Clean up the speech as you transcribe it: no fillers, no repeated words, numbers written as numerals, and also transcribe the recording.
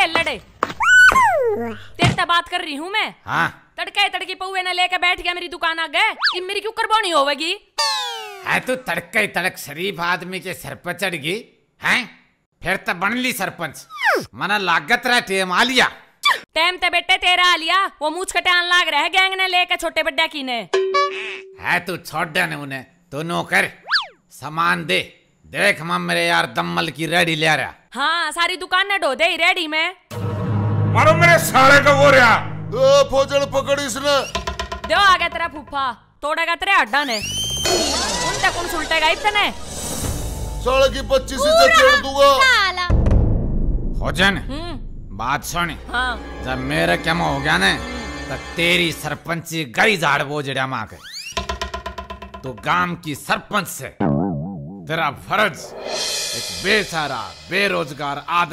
ले लड़े। तेरे से बात कर रही हूँ मैं। हाँ तड़के तड़की पौवे न लेके बैठ गया मेरी दुकान आ गए, कि मेरी क्यों करवानी होगी? है तू तड़के तड़क शरीफ आदमी के सर पर चढ़ गई हैं? फिर तो बन ली सरपंच। मना लागत रहा टेम आ लिया। टेम ते बेटे तेरा आ लिया, वो मूछ कटान लाग रहा है गैंग ने लेके छोटे बड्डा की ने। है तू छोड़ दे उन्हें, तू नो कर सामान दे। देख मैं मेरे यार दम्मल की रेडी ले रहा। हाँ सारी दुकान ने ढो दे ही रेडी में। मारो मेरे साले का वो रहा। फौजन पकड़ इसने। दो आ गया तेरा फूफा, तोड़ेगा तेरे हड्डा ने। उन तक कौन सुलटेगा इतने? साले की 25 से छेड़ दूंगा। फौजन बात सुन। हाँ। जब मेरे क्या हो गया ना तो तेरी सरपंची गई झाड़ बोझड़ा माँ के। तो गांव की सरपंच से तेरा फर्ज एक बेसहारा बेरोजगार आदमी